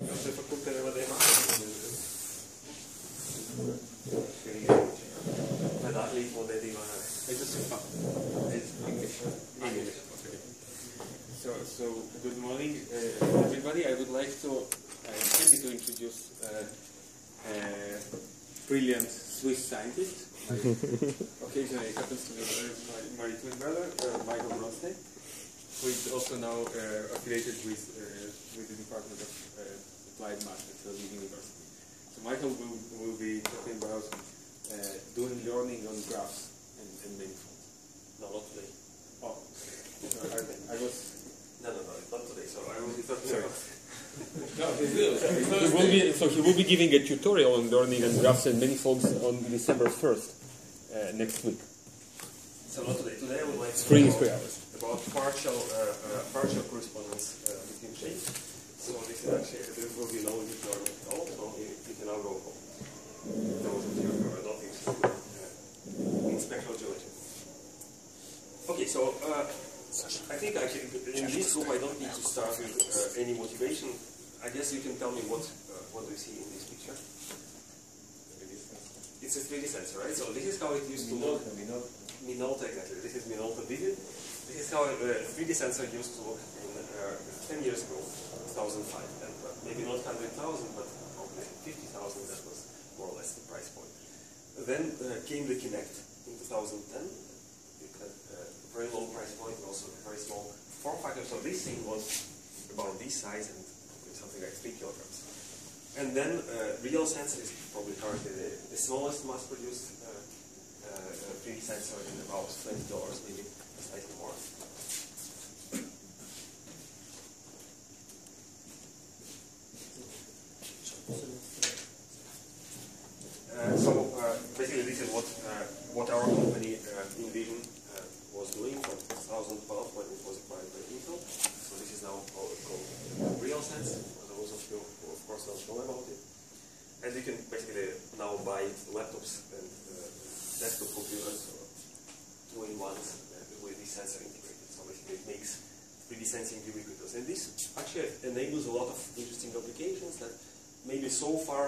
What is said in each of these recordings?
Azt fogunk tervezni ma. Veda lépó de divana. It's English. English. So good morning, everybody. I would like to, I'm happy to introduce a brilliant Swiss scientist. Occasionally it happens to be my twin brother, Michael Bronstein, who is also now affiliated with the Department of Applied Math at Lviv University. So Michael will be talking about doing learning on graphs and manifolds. No, not today. Oh, I was. No, not today. So I will be talking about. No, he will be giving a tutorial on learning and graphs and manifolds on December 1st, next week. So not today. Today I would like to Spring talk 3 hours. about partial correspondence between shapes. So this is actually, there will be no deep learning at all, so you can now go home. Those of you who are not interested in spectral geometry. Okay, so I think actually in this group I don't need to start with any motivation. I guess you can tell me what do you see in this picture? It's a 3D sensor, right? So this is how it used to look. Minolta, exactly. This is Minolta Vivid. This is how a 3D sensor used to look in 10 years ago, 2005. And maybe not 100,000, but probably 50,000. That was more or less the price point. Then came the Kinect in 2010. It had a very low price point, also a very small form factor. So this thing was about this size and something like 3 kilograms. And then RealSense is probably currently the smallest mass-produced 3D sensor in about $20, maybe slightly more. So basically, this is what our company Envision was doing from 2012 when it was acquired by Intel. So this is now called RealSense, for those of you who of course don't know about it. And you can basically now buy laptops and desktop computers, 2-in-1s with this sensor integrated. So basically it makes 3D sensing ubiquitous. And this actually enables a lot of interesting applications that maybe so far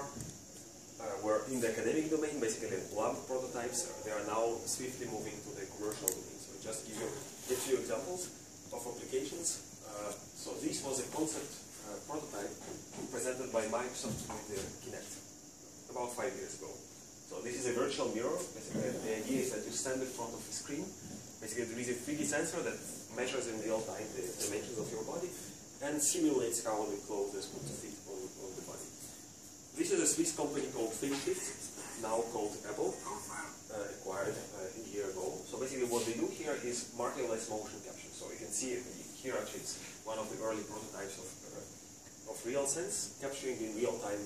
were in the academic domain, basically lab prototypes. They are now swiftly moving to the commercial domain. So just give you a few examples of applications. So this was a concept prototype presented by Microsoft with the Kinect about 5 years ago. So this is a virtual mirror. Basically, the idea is that you stand in front of a screen. Basically, there is a 3D sensor that measures in real time the dimensions of your body and simulates how the clothes would fit on the body. This is a Swiss company called ThinkShift, now called Apple, acquired a year ago. So basically, what they do here is markerless motion capture. So you can see here actually it's one of the early prototypes of RealSense, capturing in real time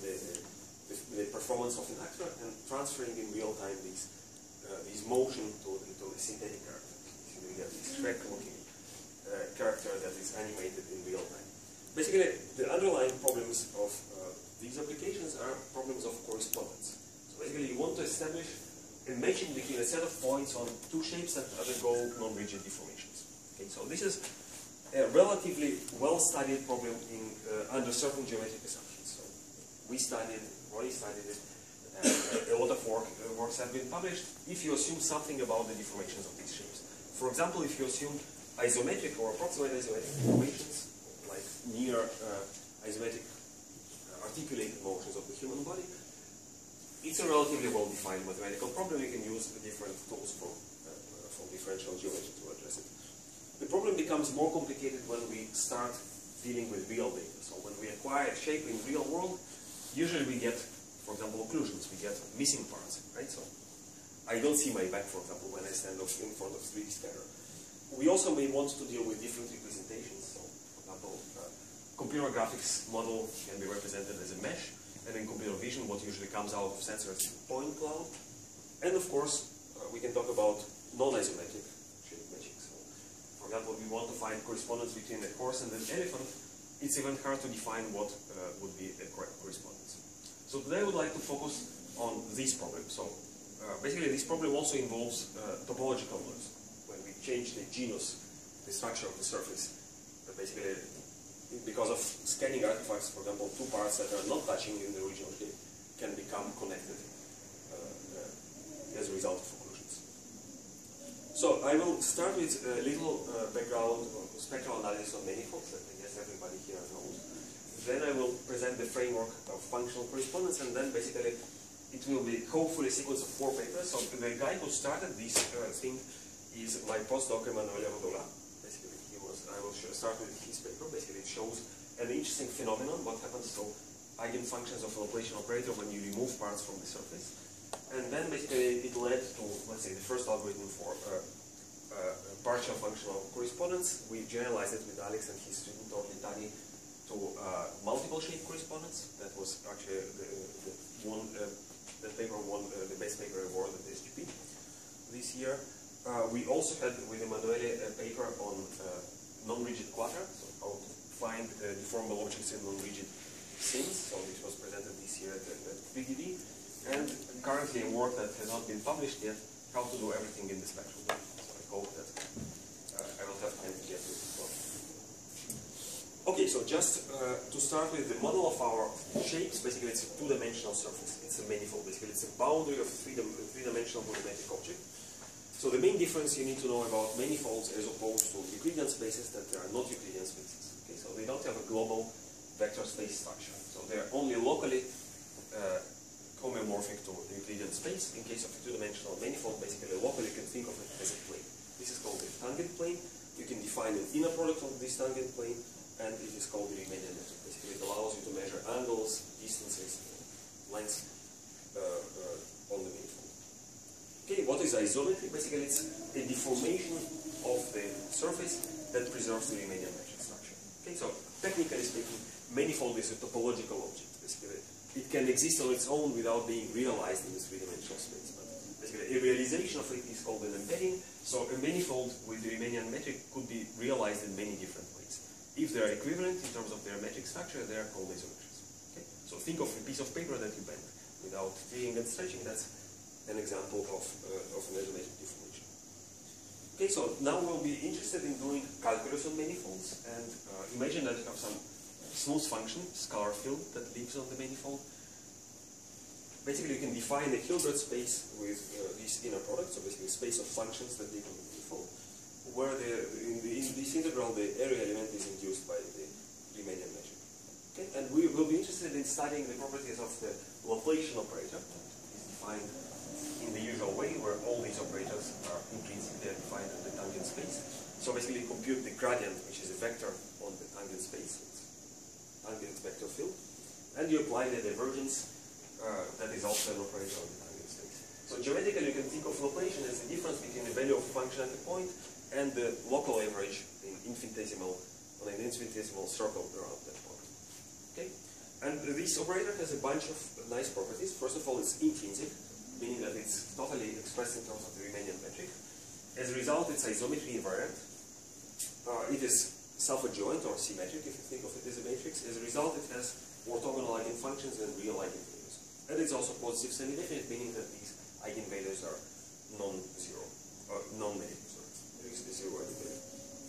the performance of an actor and transferring in real time these motion to a synthetic character. So you get this Shrek-looking character that is animated in real time. Basically, the underlying problems of these applications are problems of correspondence. So basically, you want to establish a matching between a set of points on two shapes that undergo non-rigid deformations. Okay, so this is a relatively well-studied problem under certain geometric assumptions. So we studied, Ronnie studied it, a lot of works have been published if you assume something about the deformations of these shapes. For example, if you assume isometric or approximate isometric deformations, like near isometric articulated motions of the human body, it's a relatively well-defined mathematical problem. You can use different tools from differential geometry to address it. The problem becomes more complicated when we start dealing with real data. So when we acquire a shape in real world, usually we get, for example, occlusions. We get missing parts, right? So I don't see my back, for example, when I stand in front of 3D scanner. We also may want to deal with different representations. So, for example, computer graphics model can be represented as a mesh, and in computer vision, what usually comes out of sensors is a point cloud. And of course, we can talk about non-isometric shape matching. So, for example, we want to find correspondence between a horse and an elephant. It's even hard to define what would be a correct correspondence. So today I would like to focus on this problem. So basically this problem also involves topological modes. When we change the genus, the structure of the surface, basically because of scanning artifacts, for example, two parts that are not touching in the original shape can become connected as a result of occlusions. So I will start with a little background on spectral analysis of manifolds that I guess everybody here knows. Then I will present the framework of functional correspondence, and then basically it will be hopefully a sequence of 4 papers. So the guy who started this thing is my postdoc Emanuele Rodola. Basically, I will start with his paper. Basically, it shows an interesting phenomenon, what happens to eigenfunctions of a Laplacian operator when you remove parts from the surface. And then basically it led to, let's say, the first algorithm for partial functional correspondence. We generalized it with Alex and his student Orlitani to multiple shape correspondence. That was actually the paper won the best paper award at the SGP this year. We also had with Emanuele a paper on non-rigid quadra, so how to find deformable objects in non-rigid scenes. So this was presented this year at VDD. And currently a work that has not been published yet, how to do everything in the spectral domain. So I hope that I will have time to get to it as well. Okay, so just to start with the model of our shapes, basically it's a two-dimensional surface. It's a manifold, basically it's a boundary of a three-dimensional volumetric object. So the main difference you need to know about manifolds as opposed to Euclidean spaces that they are not Euclidean spaces. Okay, so they don't have a global vector space structure. So they are only locally homeomorphic to the Euclidean space. In case of a two-dimensional manifold, basically locally you can think of it as a plane. This is called the tangent plane. You can define an inner product of this tangent plane, and it is called the Riemannian metric. Basically it allows you to measure angles, distances, lengths on the manifold. Okay, what is isometry? Basically it's a deformation of the surface that preserves the Riemannian metric structure. Okay, so technically speaking, manifold is a topological object. Basically it can exist on its own without being realized in this three-dimensional space. But basically, a realization of it is called an embedding. So a manifold with the Riemannian metric could be realized in many different ways. If they are equivalent in terms of their metric structure, they are called isometries. Okay? So think of a piece of paper that you bend without tearing and stretching. That's an example of an isometric deformation. Okay, so now we'll be interested in doing calculus on manifolds, and imagine that you have some smooth function, scalar field, that lives on the manifold. Basically, you can define a Hilbert space with this inner product, so basically a space of functions that live on the manifold, where in this integral the area element is induced by the Riemannian metric. Okay? And we will be interested in studying the properties of the Laplacian operator. It is defined in the usual way, where all these operators are intrinsically defined in the tangent space. So basically, compute the gradient, which is a vector on the tangent space. Tangent vector field, and you apply the divergence that is also an operator on the tangent space. So geometrically you can think of Laplacian as the difference between the value of a function at a point and the local average on an infinitesimal circle around that point. Okay? And this operator has a bunch of nice properties. First of all, it's intrinsic, meaning that it's totally expressed in terms of the Riemannian metric. As a result, it's isometry invariant. It is self-adjoint or symmetric, if you think of it as a matrix. As a result, it has orthogonal eigenfunctions and real eigenvalues. And it's also positive semi-definite, meaning that these eigenvalues are non-zero, or non-negative, sorry. There is the zero eigenvalue.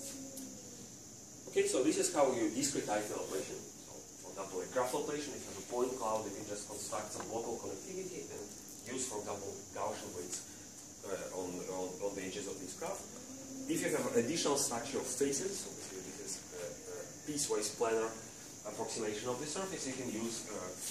Okay, so this is how you discretize the Laplacian. So, for example, a graph Laplacian, if you have a point cloud, you can just construct some local connectivity and use, for example, Gaussian weights on the edges of this graph. If you have an additional structure of faces, so basically this is piecewise planar approximation of the surface, you can use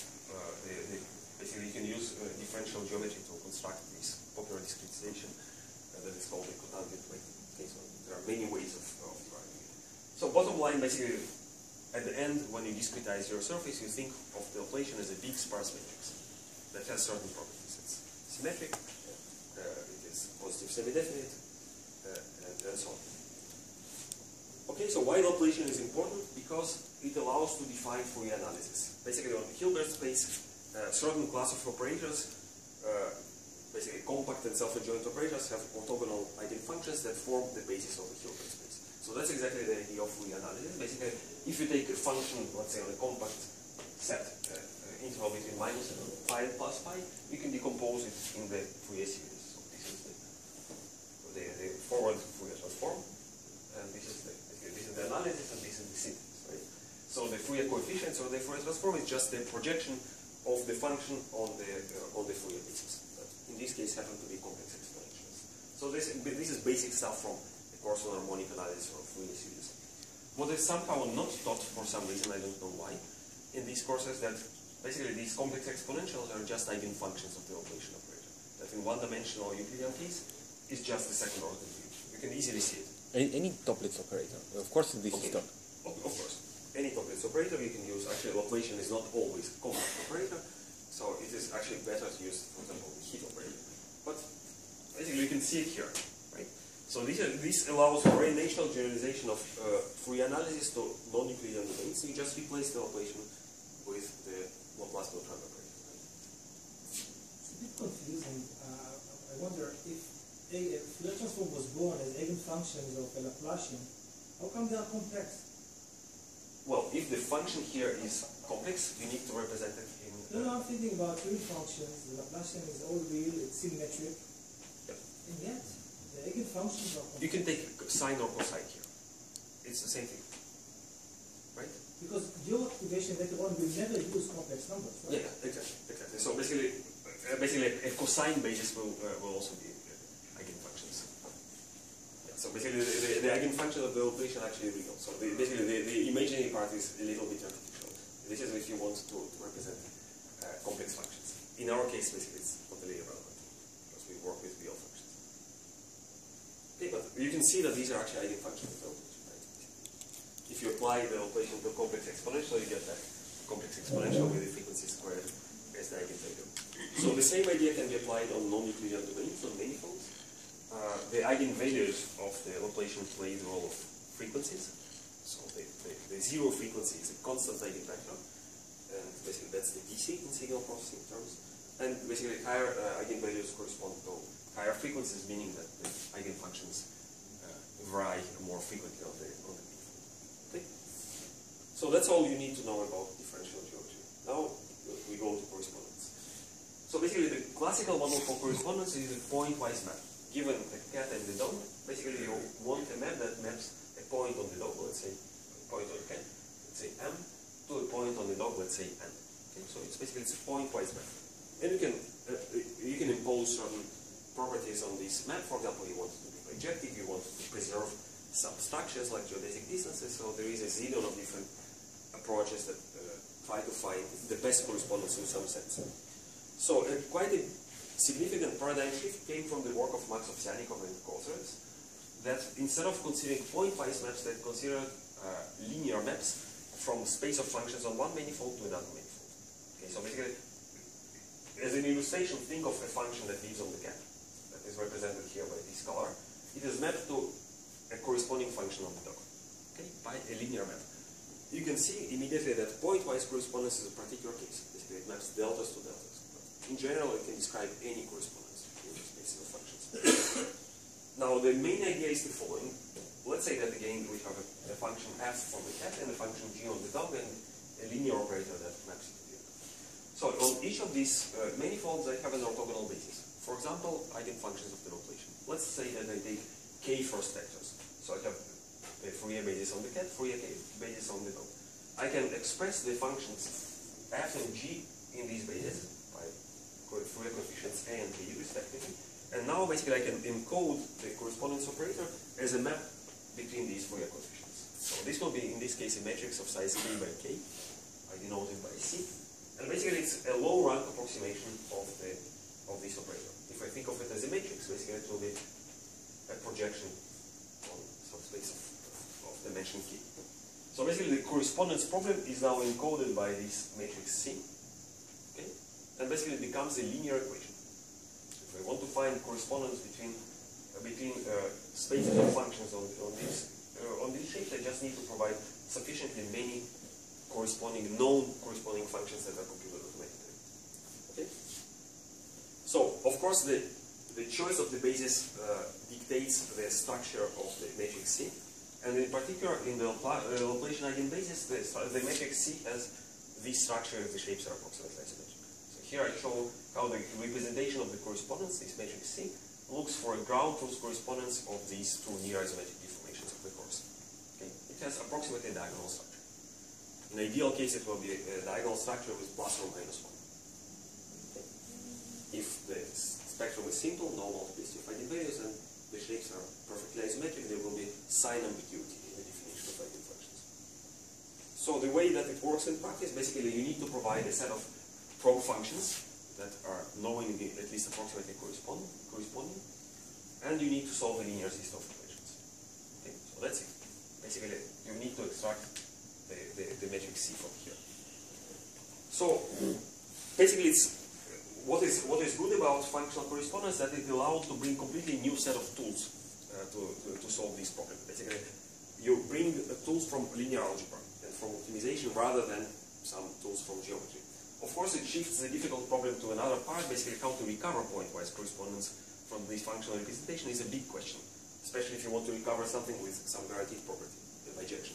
differential geometry to construct this popular discretization that is called the cotangent weight. Okay, so there are many ways of deriving it. So bottom line, basically, at the end, when you discretize your surface, you think of the Laplacian as a big sparse matrix that has certain properties. It's symmetric, it is positive semi-definite, and so on. Okay, so why Laplacian is important? Because it allows to define Fourier analysis. Basically, on the Hilbert space, certain class of operators, basically compact and self-adjoint operators, have orthogonal eigenfunctions that form the basis of the Hilbert space. So that's exactly the idea of Fourier analysis. Basically, if you take a function, let's say on a compact set, interval between minus pi and plus pi, you can decompose it in the Fourier series. So this is the forward Fourier transform, and this is the analysis, and this is the synthesis, right? Fourier coefficients or the Fourier transform is just the projection of the function on the Fourier basis. But in this case, happen to be complex exponentials. So this is basic stuff from the course on harmonic analysis or Fourier series. What is somehow not taught for some reason, I don't know why, in these courses, that basically these complex exponentials are just eigenfunctions of the operation operator. That in one-dimensional Euclidean case is just the second order derivation. You can easily see it. Any Toeplitz operator. Of course, this is done. Of course. Any Toeplitz operator you can use. Actually, Laplacian is not always a complex operator, so it is actually better to use, for example, the heat operator. But basically, you can see it here, right? So this allows for very natural generalization of Fourier analysis to non-Euclidean domains. So you just replace the Laplacian with the Laplace Beltrán operator. Right? It's a bit confusing. I wonder if Fourier transform was born as eigenfunctions of a Laplacian, how come they are complex? Well, if the function here is complex, you need to represent it in... No, I'm thinking about real functions. The Laplacian is all real, it's symmetric. Yep. And yet, the eigenfunctions are complex. You can take sine or cosine here. It's the same thing. Right? Because your activation later on will never use complex numbers, right? Yeah, exactly. So basically a cosine basis will also be eigenfunctions. Yeah, so basically the eigenfunction of the Laplacian actually real. So basically the imaginary part is a little bit artificial. This is if you want to represent complex functions. In our case, basically it's totally irrelevant because we work with real functions. Okay, but you can see that these are actually eigenfunctions of the Laplacian, right? If you apply the Laplacian to a complex exponential, you get that complex exponential with the frequency squared as the eigenvalue. So the same idea can be applied on non-Euclidean domains, on manifolds. The eigenvalues of the Laplacian play the role of frequencies. So the zero frequency is a constant eigenvector, and basically that's the DC in signal processing terms. And basically higher eigenvalues correspond to higher frequencies, meaning that the eigenfunctions vary more frequently on the manifold. Okay? So that's all you need to know about differential geometry. Now we go to correspondence. So basically the classical model for correspondence is a pointwise map. Given the cat and the dog, basically you want a map that maps a point on the dog, let's say a point on the cat, let's say M, to a point on the dog, let's say N. Okay? So it's basically a pointwise map. And you can impose certain properties on this map. For example, you want it to be bijective, you want to preserve some structures like geodesic distances, so there is a zillion of different approaches that try to find the best correspondence in some sense. So quite a significant paradigm shift came from the work of Max Ovsyannikov and co-authors, that instead of considering pointwise maps, they considered linear maps from space of functions on one manifold to another manifold. Okay, so basically, as an illustration, think of a function that lives on the cat, that is represented here by this color. It is mapped to a corresponding function on the dog, okay, by a linear map. You can see immediately that pointwise correspondence is a particular case. Basically, it maps deltas to deltas. In general, it can describe any correspondence in the spaces of functions. Now, the main idea is the following. Let's say that again we have a function f from the cat and a function g on the dog and a linear operator that maps it to the other. So on each of these manifolds, I have an orthogonal basis. For example, eigenfunctions of the Laplacian. Let's say that I take k first vectors. So I have a Fourier basis on the cat, Fourier basis on the dog. I can express the functions f and g in these bases by Fourier coefficients a and b respectively. And now basically I can encode the correspondence operator as a map between these Fourier coefficients. So this will be, in this case, a matrix of size k by k. I denote it by c. And basically it's a low rank approximation of this operator. If I think of it as a matrix, basically it will be a projection on some space of dimension k. So basically the correspondence problem is now encoded by this matrix C. Okay? And basically it becomes a linear equation. If I want to find correspondence between spaces of functions on this shape, I just need to provide sufficiently many known corresponding functions that are computed automatically. Okay? So, of course, the choice of the basis dictates the structure of the matrix C. And in particular, in the Laplacian eigenbasis, the matrix C has this structure if the shapes are approximately isometric. So here I show how the representation of the correspondence, this matrix C, looks for a ground truth correspondence of these two near isometric deformations of the course. Okay? It has approximately a diagonal structure. In ideal case, it will be a diagonal structure with plus or minus 1. Okay. If the spectrum is simple, no multiplicity of eigenvalues, and the shapes are perfectly isometric, there will be sign ambiguity in the definition of eigenfunctions. So the way that it works in practice, basically you need to provide a set of probe functions that are knowingly at least approximately corresponding, and you need to solve a linear system of equations. Okay, so that's it. Basically, you need to extract the matrix C from here. So basically, what is good about functional correspondence that it allows to bring completely new set of tools to solve this problem. Basically, you bring tools from linear algebra and from optimization rather than some tools from geometry. Of course, it shifts the difficult problem to another part. Basically, how to recover pointwise correspondence from this functional representation is a big question, especially if you want to recover something with some guaranteed property, the bijection.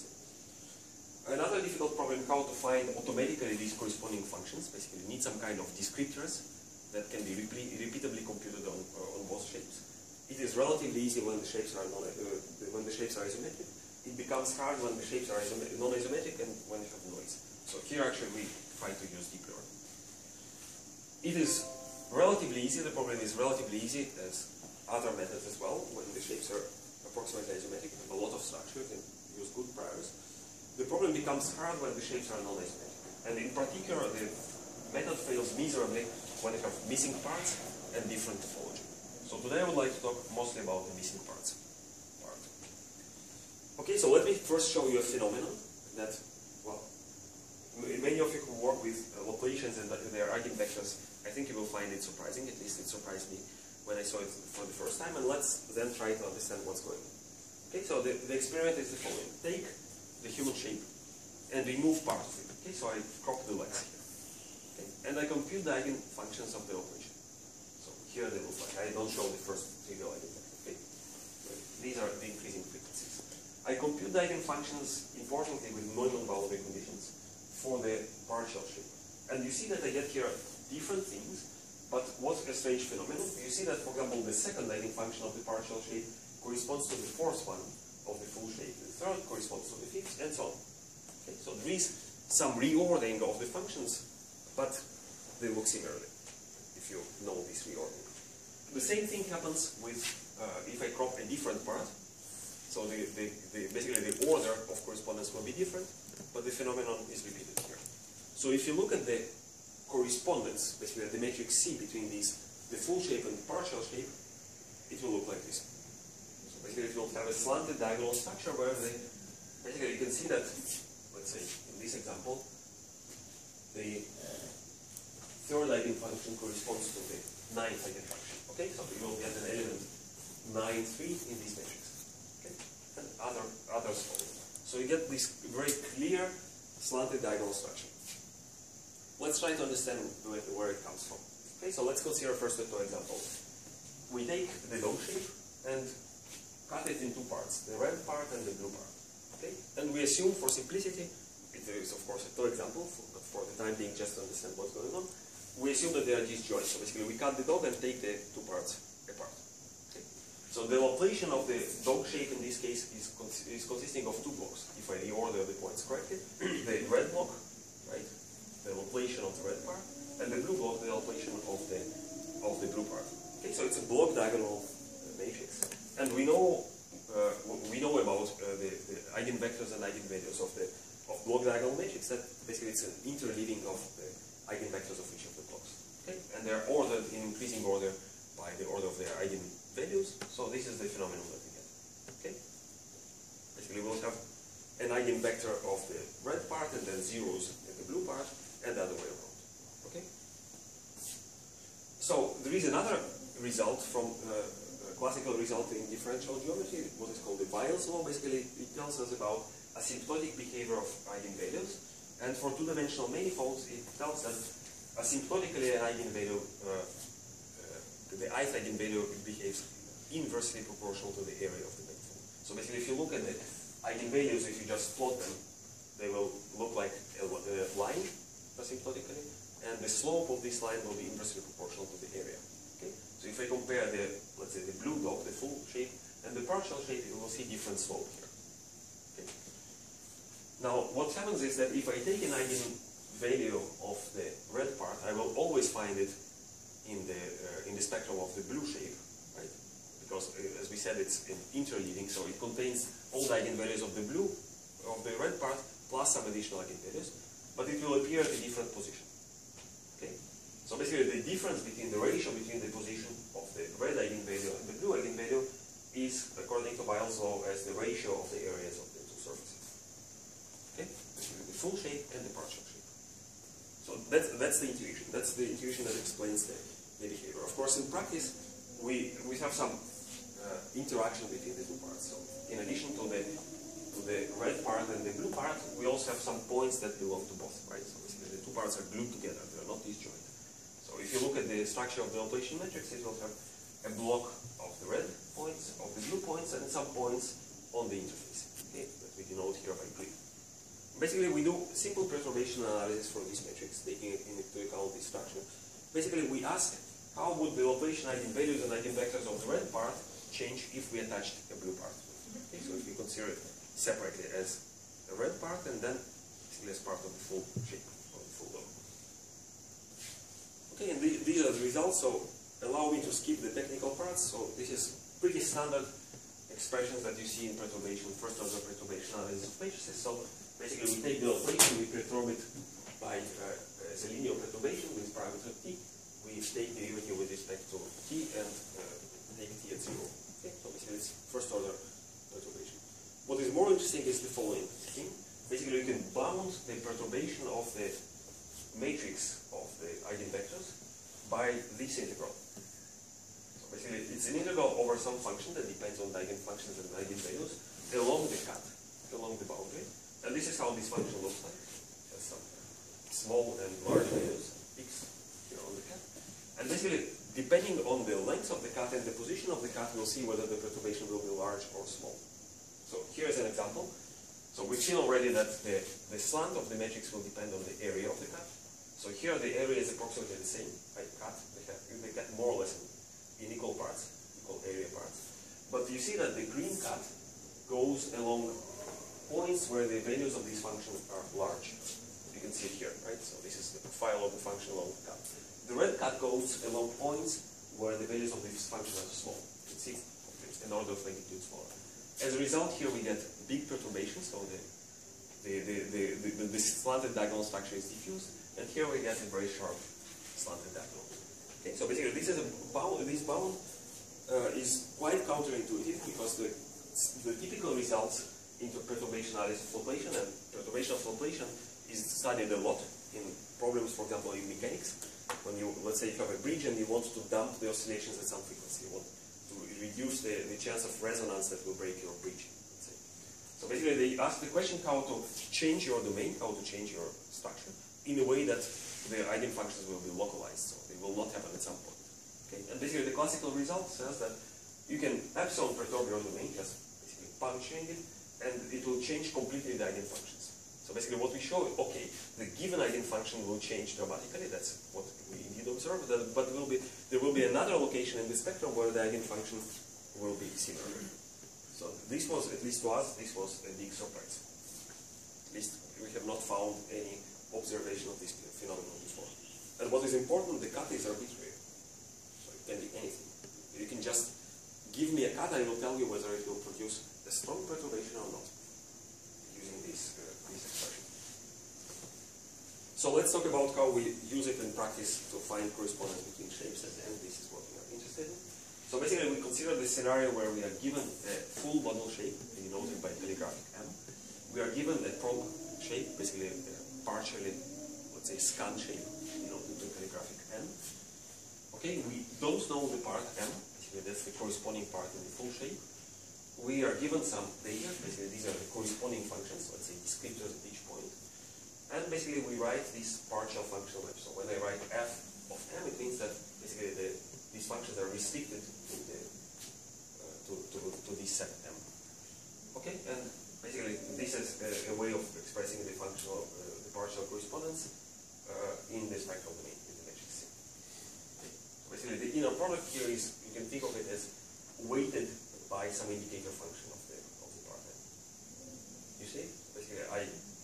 Another difficult problem, how to find automatically these corresponding functions. Basically, you need some kind of descriptors that can be repeatably computed on both shapes. It is relatively easy when the shapes are isometric. It becomes hard when the shapes are non-isometric and when you have noise. So here actually we try to use deep learning. It is relatively easy. The problem is relatively easy as other methods as well when the shapes are approximately isometric. Have a lot of structures and use good priors. The problem becomes hard when the shapes are non-isometric. And in particular, the method fails miserably when you have missing parts and different topology. So today I would like to talk mostly about the missing parts part. Okay, so let me first show you a phenomenon that, well, many of you who work with Laplacians and their eigenvectors, I think you will find it surprising. At least it surprised me when I saw it for the first time. And let's then try to understand what's going on. Okay, so the experiment is the following. Take the human shape and remove part of it. Okay, so I crop the legs here. Okay, and I compute the eigenfunctions of the operation. So here they look like. I don't show the first trivial eigenvector. Okay, but these are the increasing frequencies. I compute the eigenfunctions importantly with Neumann boundary conditions for the partial shape. And you see that I get here different things, but what's a strange phenomenon? You see that, for example, the second eigenfunction of the partial shape corresponds to the fourth one of the full shape. The third corresponds to the fifth, and so on. Okay? So there is some reordering of the functions, but they look similarly, if you know this reordering. The same thing happens with if I crop a different part. So basically the order of correspondence will be different, but the phenomenon is repeated here. So if you look at the correspondence, basically the matrix C between these, the full shape and the partial shape, it will look like this. Basically, it will have a slanted diagonal structure where basically you can see that, let's say, in this example, the third eigenfunction corresponds to the ninth eigenfunction. Okay, so you will get an element 9, 3 in this matrix. Okay, and others follow. So you get this very clear slanted diagonal structure. Let's try to understand where it comes from. Okay, so let's consider first the two examples. We take the dome shape and cut it in two parts, the red part and the blue part. Okay? And we assume for simplicity, it is of course a two example, but for the time being just to understand what's going on, we assume that they are disjoint. So basically we cut the dog and take the two parts apart. Okay? So the Laplacian of the dog shape in this case is consisting of two blocks. If I reorder the points correctly, the red block, right, the Laplacian of the red part, and the blue block, the Laplacian of the blue part. Okay, so it's a block diagonal matrix. And we know about the eigenvectors and eigenvalues of block diagonal matrix. That basically it's an interleaving of the eigenvectors of each of the blocks. Okay, and they are ordered in increasing order by the order of their eigenvalues. So this is the phenomenon that we get. Okay, basically we'll have an eigenvector of the red part and then zeros in the blue part, and the other way around. Okay. So there is another result from. Classical result in differential geometry, what is called the Weil's law. Basically, it tells us about asymptotic behavior of eigenvalues. And for two-dimensional manifolds, it tells that asymptotically an eigenvalue, the ith eigenvalue behaves inversely proportional to the area of the manifold. So basically, if you look at the eigenvalues, if you just plot them, they will look like a line asymptotically, and the slope of this line will be inversely proportional to the area. Okay? So if I compare let's say the blue dot, the full shape, and the partial shape, you will see different slope here. Okay? Now, what happens is that if I take an eigenvalue of the red part, I will always find it in the spectrum of the blue shape, right? Because as we said, it's interleaving, so it contains all the eigenvalues of the blue, of the red part, plus some additional eigenvalues, but it will appear at a different position. Okay? So basically, the difference between the ratio between the position of the red eigenvalue and the blue eigenvalue is, according to Weyl's law, as the ratio of the areas of the two surfaces. Okay? The full shape and the partial shape. So that's the intuition. That's the intuition that explains the behavior. Of course, in practice, we have some interaction between the two parts. So in addition to the red part and the blue part, we also have some points that belong to both, right? So basically the two parts are glued together, they are not disjoint. So if you look at the structure of the Laplacian matrix, it will have a block of the red points, of the blue points, and some points on the interface, okay, that we denote here by green. Basically, we do simple perturbation analysis for this matrix, taking into account this structure. Basically, we ask how would the Laplacian eigenvalues and eigenvectors of the red part change if we attached a blue part. Okay, so if we consider it separately as the red part and then basically as part of the full shape, or the full dome. Okay, and these are the results, so allow me to skip the technical parts. So this is pretty standard expressions that you see in perturbation, first order perturbation analysis of matrices. So basically we take the Laplacian, we perturb it by as a linear perturbation with parameter t. We take the derivative with respect to t and take t at 0. Okay, so basically it's first order perturbation. What is more interesting is the following thing. Basically, you can bound the perturbation of the matrix of the eigenvectors by this integral. So basically, it's an integral over some function that depends on the eigenfunctions and eigenvalues along the cut, along the boundary. And this is how this function looks like. It has some small and large values, x here on the cut. And basically, depending on the length of the cut and the position of the cut, we'll see whether the perturbation will be large or small. So here's an example. So we've seen already that the slant of the matrix will depend on the area of the cut. So here the area is approximately the same by cut. They get more or less in equal parts, equal area parts. But you see that the green cut goes along points where the values of these functions are large. You can see it here, right? So this is the profile of the function along the cut. The red cut goes along points where the values of this function are small. You can see it's an order of magnitude smaller. As a result, here we get big perturbations, so the slanted diagonal structure is diffused, and here we get a very sharp slanted diagonal. Okay, so basically this bound is quite counterintuitive because the typical results into perturbation analysis of Laplacian, and perturbation of Laplacian is studied a lot in problems, for example, in mechanics. When you, let's say, you have a bridge and you want to dump the oscillations at some frequency, you want to reduce the chance of resonance that will break your bridge. Let's say. So basically, they ask the question how to change your domain, how to change your structure in a way that the eigenfunctions will be localized, so they will not happen at some point. Okay? And basically, the classical result says that you can epsilon perturb your domain, just basically puncturing it, and it will change completely the eigenfunctions. So basically what we show, okay, the given eigenfunction will change dramatically, that's what we indeed observe, but there will be another location in the spectrum where the eigenfunction will be similar. So this was, at least to us, this was a big surprise. At least we have not found any observation of this phenomenon before. And what is important, the cut is arbitrary. So it can be anything. You can just give me a cut, I will tell you whether it will produce a strong perturbation or not, using this expression. So let's talk about how we use it in practice to find correspondence between shapes, and this is what we are interested in. So basically we consider this scenario where we are given a full model shape, denoted by telegraphic M. We are given a prong shape, basically a partially, let's say, scan shape, denoted by telegraphic N. Okay, we don't know the part M, basically that's the corresponding part in the full shape. We are given some data, basically these are the corresponding functions, let's say descriptors at each point. And basically we write this partial functional map. So when I write f of m, it means that basically these functions are restricted to this set m. Okay, and basically this is a way of expressing the functional, the partial correspondence in the spectral domain, in the matrix C. So basically the inner product here is, you can think of it as weighted by some indicator function of the part m. You see? Basically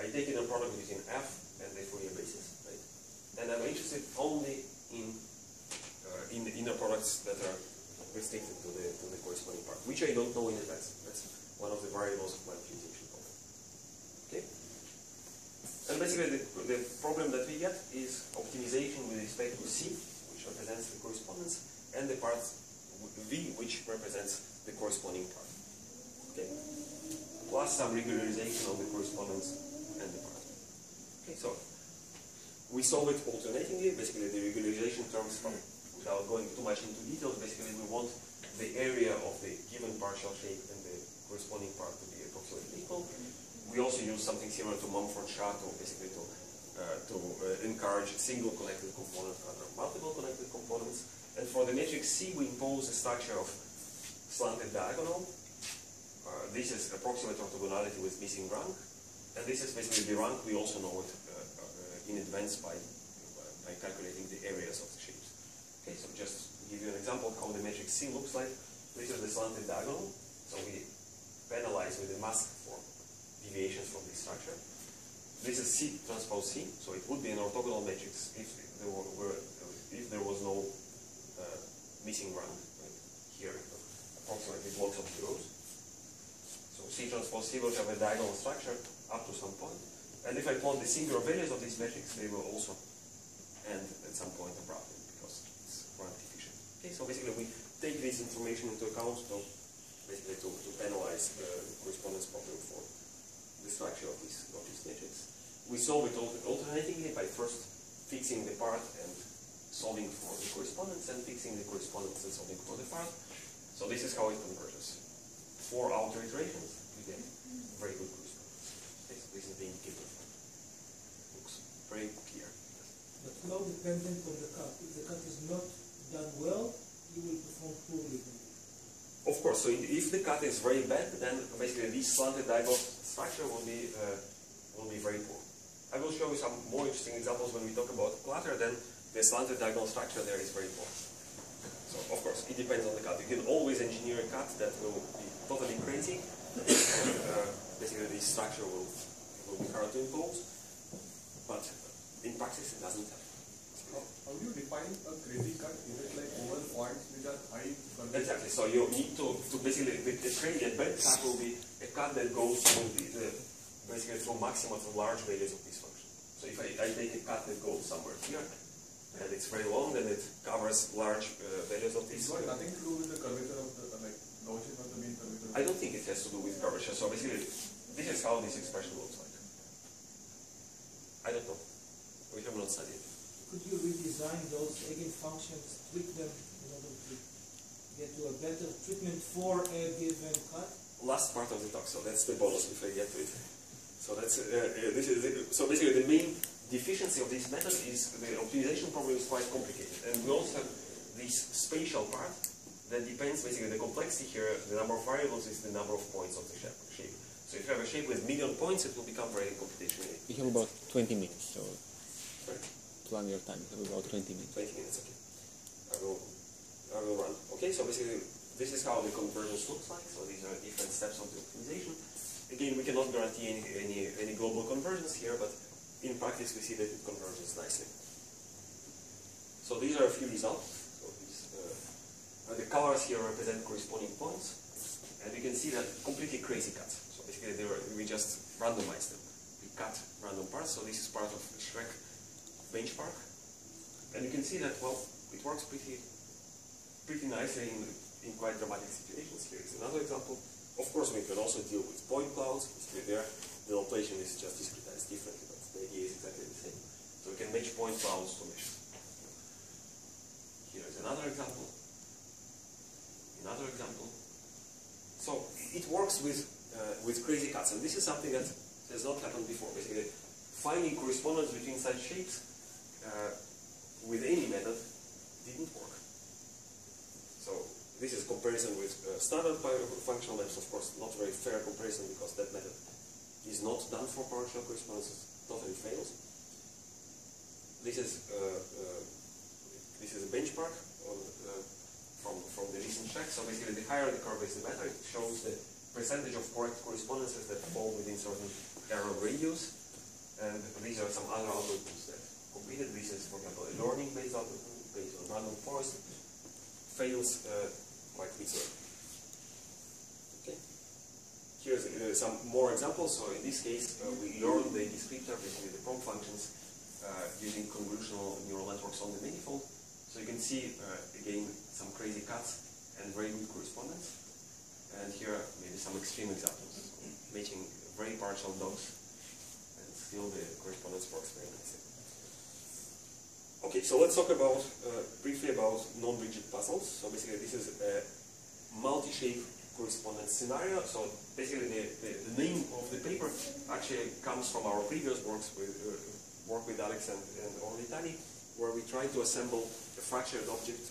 take inner product between f and the Fourier basis, right? And I'm interested only in the inner products that are restricted to the corresponding part, which I don't know in advance. That's one of the variables of my optimization problem. Okay? And basically the problem that we get is optimization with respect to C, which represents the correspondence, and the part V, which represents the corresponding part. Okay? Plus some regularization of the correspondence and the part. Okay, so we solve it alternatingly. Basically the regularization terms from, without going too much into details, basically we want the area of the given partial shape and the corresponding part to be approximately equal. We also use something similar to Mumford-Shaw basically to encourage single connected components rather than multiple connected components. And for the matrix C, we impose a structure of slanted diagonal. This is approximate orthogonality with missing rank. And this is basically the rank. We also know it in advance by calculating the areas of the shapes. Okay, so just to give you an example of how the matrix C looks like, this is the slanted diagonal. So we penalize with a mask for deviations from this structure. This is C transpose C, so it would be an orthogonal matrix if there was no missing rank. Right? Here, approximately blocks of zeros. So C transpose C will have a diagonal structure up to some point. And if I plot the singular values of this matrix, they will also end at some point abruptly because it's rank efficient. Okay, so basically we take this information into account to penalize the correspondence problem for the structure of this matrix. We solve it alternatingly by first fixing the part and solving for the correspondence, and fixing the correspondence and solving for the part. So this is how it converges. 4 outer iterations, we get very good correspondence. Okay, so this is the indicator. Looks very clear. But flow dependent on the cut. If the cut is not done well, you will perform poorly. Of course, so if the cut is very bad, then basically this slanted diagonal structure will be very poor. I will show you some more interesting examples when we talk about clutter. Then the slanted diagonal structure there is very poor. So of course, it depends on the cut. You can always engineer a cut that will be totally crazy, and basically this structure will be hard to impose. But in practice, it doesn't happen. How do you define a crazy cut? Is it like oval points which are high? Exactly. So you need to basically a bad cut will be a cut that goes through basically through maxima to large values of this function. So if I take a cut that goes somewhere here, and it's very long, then it covers large values of this. It's got nothing to do with the curvature of the Gaussian or the mean curvature. I don't think it has to do with curvature. So basically, this is how this expression looks like. I don't know. We have not studied it. Could you redesign those eigenfunctions, tweak them in order to get to a better treatment for a given cut? Last part of the talk, so that's the bonus if I get to it. So that's so basically the main deficiency of this method is the optimization problem is quite complicated, and we also have this spatial part that depends basically the complexity here. The number of variables is the number of points of the shape. So if you have a shape with million points, it will become very computationally. We have about 20 minutes, so Sorry? plan your time. We have about 20 minutes. 20 minutes, okay. I will run. Okay, so basically this is how the convergence looks like. So these are different steps of the optimization. Again, we cannot guarantee any global convergence here, but in practice we see that it converges nicely. So these are a few results. So these, the colors here represent corresponding points, and you can see that completely crazy cuts. So basically we just randomize them. We cut random parts. So this is part of the Schreck benchmark, and you can see that it works pretty nicely in quite dramatic situations. Here is another example. Of course, we can also deal with point clouds. There, the notation is just discretized differently, but the idea is exactly the same. So we can match point clouds to meshes. Here is another example. Another example. So it works with crazy cuts, and this is something that has not happened before. Basically, finding correspondence between such shapes with any method didn't work. So this is comparison with standard functional maps. Of course, not very fair comparison because that method is not done for partial correspondence. It totally fails. This is a benchmark from the recent check. So basically, the higher the curve is, the better. It shows the percentage of correct correspondences that fall within certain error radius. And these are some other algorithms that completed. This is, for example, a learning-based algorithm based on random forest. Fails quite easily. Okay. Here's some more examples. So in this case, we learn the descriptor, basically the prompt functions, using convolutional neural networks on the manifold. So you can see, again, some crazy cuts and very good correspondence. And here, maybe some extreme examples, making very partial dogs, and still the correspondence works very nicely. Okay, so let's talk about briefly about non-rigid puzzles. So basically, this is a multi-shape correspondence scenario. So basically, the name of the paper actually comes from our previous work with Alex and Orly Tani, where we tried to assemble a fractured object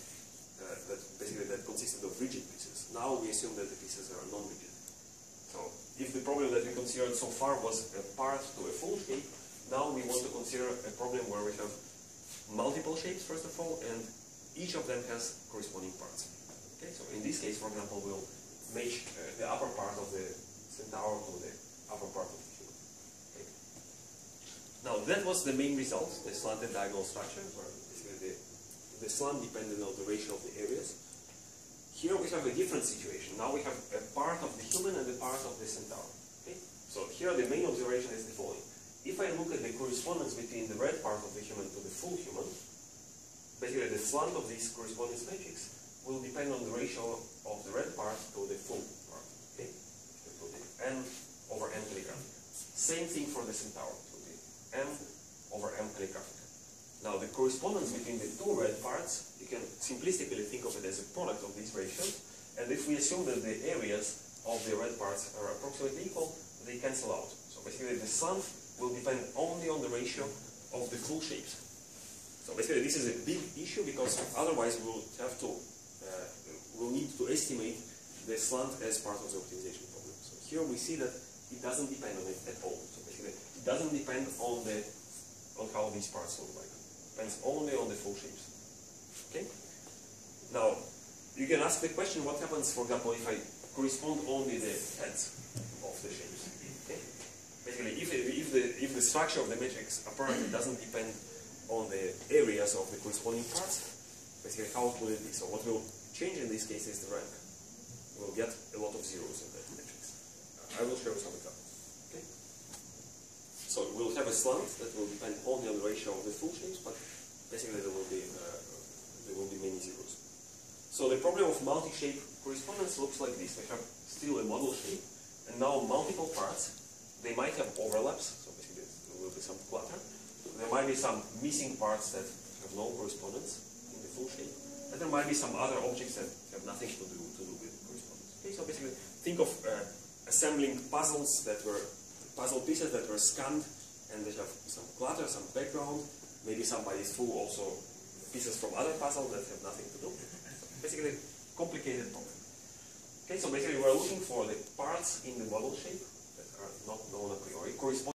that consisted of rigid pieces. Now we assume that the pieces are non-rigid. So if the problem that we considered so far was a part to a full shape, now we want to consider a problem where we have multiple shapes, first of all, and each of them has corresponding parts. Okay, so in this case, for example, we'll match the upper part of the centaur to the upper part of the human. Okay. Now that was the main result, the slanted diagonal structure, where basically the slant depended on the ratio of the areas. Here we have a different situation. Now we have a part of the human and a part of the centaur. Okay? So here the main observation is the following. If I look at the correspondence between the red part of the human to the full human, basically the slant of this correspondence matrix will depend on the ratio of the red part to the full part. Okay? To the n over n calligraphic. Same thing for the centaur, to the m over m calligraphic. Now the correspondence between the two red parts, you can simplistically think of it as a product of these ratios, and if we assume that the areas of the red parts are approximately equal, they cancel out. So basically the slant will depend only on the ratio of the full shapes. So basically this is a big issue because otherwise we'll need to estimate the slant as part of the optimization problem. So here we see that it doesn't depend on it at all. So basically it doesn't depend on how these parts look like. It depends only on the full shapes. Okay? Now you can ask the question, what happens, for example, if I correspond only the heads of the shapes? Okay? Basically, if the structure of the matrix apparently doesn't depend on the areas of the corresponding parts, basically how will it be? So what will change in this case is the rank. We'll get a lot of zeros in that matrix. I will show you some examples. Okay? So we'll have a slant that will depend only on the ratio of the full shapes, but basically there will be many zeros. So the problem of multi-shape correspondence looks like this. We have still a model shape, and now multiple parts. They might have overlaps, so basically there will be some clutter. There might be some missing parts that have no correspondence in the full shape, and there might be some other objects that have nothing to do with correspondence. Okay, so basically think of assembling puzzle pieces that were scanned, and they have some clutter, some background. Maybe somebody's full also pieces from other puzzles that have nothing to do. Basically, complicated problem. Okay, so basically we're looking for the parts in the model shape that are not known a priori, correspond